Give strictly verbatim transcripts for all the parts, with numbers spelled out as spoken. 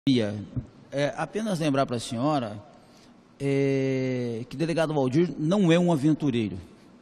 É, apenas lembrar para a senhora é, que o delegado Valdir não é um aventureiro.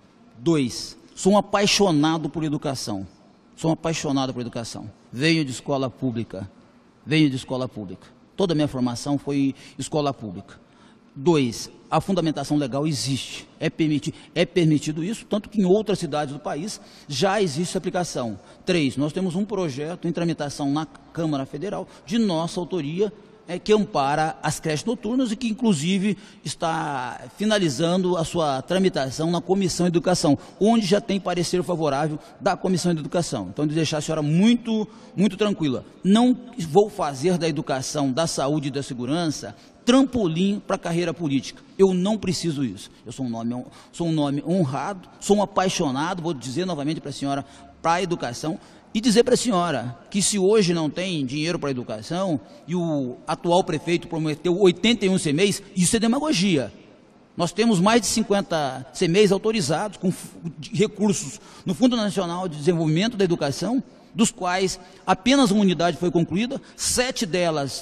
Dois, sou um apaixonado por educação. Sou um apaixonado por educação. Venho de escola pública. Venho de escola pública. Toda a minha formação foi escola pública. Dois, a fundamentação legal existe. É permitido, é permitido isso, tanto que em outras cidades do país já existe aplicação. Três, nós temos um projeto em tramitação na Câmara Federal de nossa autoria, é, que ampara as creches noturnas e que, inclusive, está finalizando a sua tramitação na Comissão de Educação, onde já tem parecer favorável da Comissão de Educação. Então, de deixar a senhora muito, muito tranquila. Não vou fazer da educação, da saúde e da segurança trampolim para a carreira política. Eu não preciso isso. Eu sou um nome, sou um nome honrado, sou um apaixonado, vou dizer novamente para a senhora, para a educação. E dizer para a senhora que se hoje não tem dinheiro para a educação e o atual prefeito prometeu oitenta e um C M Es, isso é demagogia. Nós temos mais de cinquenta C M Es autorizados com recursos no Fundo Nacional de Desenvolvimento da Educação, dos quais apenas uma unidade foi concluída, sete delas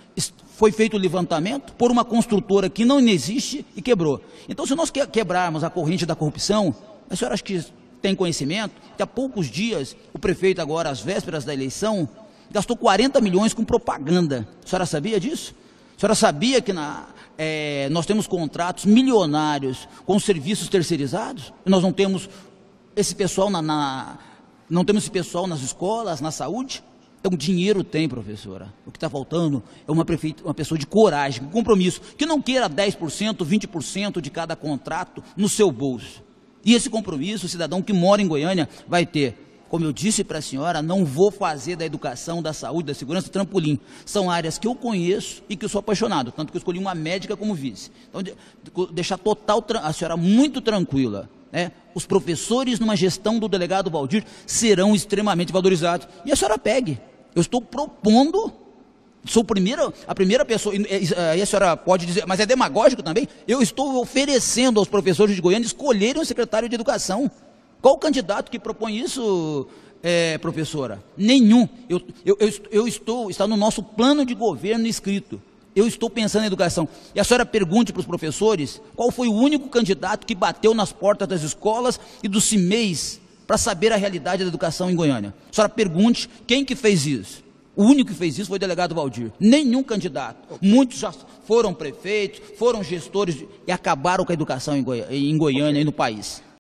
foi feito o levantamento por uma construtora que não existe e quebrou. Então, se nós quebrarmos a corrente da corrupção, a senhora acha que tem conhecimento que há poucos dias o prefeito agora, às vésperas da eleição, gastou quarenta milhões com propaganda. A senhora sabia disso? A senhora sabia que na, é, nós temos contratos milionários com serviços terceirizados? E nós não temos esse pessoal na, na, não temos esse pessoal nas escolas, na saúde? Então, dinheiro tem, professora. O que está faltando é uma, prefeita, uma pessoa de coragem, com compromisso, que não queira dez por cento, vinte por cento de cada contrato no seu bolso. E esse compromisso, o cidadão que mora em Goiânia vai ter. Como eu disse para a senhora, não vou fazer da educação, da saúde, da segurança trampolim. São áreas que eu conheço e que eu sou apaixonado, tanto que eu escolhi uma médica como vice. Então, de, de, deixar total a senhora muito tranquila. Né? Os professores numa gestão do delegado Valdir serão extremamente valorizados. E a senhora pegue. Eu estou propondo, sou primeira, a primeira pessoa, e a senhora pode dizer, mas é demagógico também, eu estou oferecendo aos professores de Goiânia escolherem um secretário de educação. Qual o candidato que propõe isso, é, professora? Nenhum. Eu, eu, eu, eu estou, está no nosso plano de governo escrito. Eu estou pensando em educação. E a senhora pergunte para os professores qual foi o único candidato que bateu nas portas das escolas e dos C M Es para saber a realidade da educação em Goiânia. A senhora pergunte quem que fez isso. O único que fez isso foi o delegado Valdir. Nenhum candidato. Muitos já foram prefeitos, foram gestores de, e acabaram com a educação em, Goi em Goiânia e no país.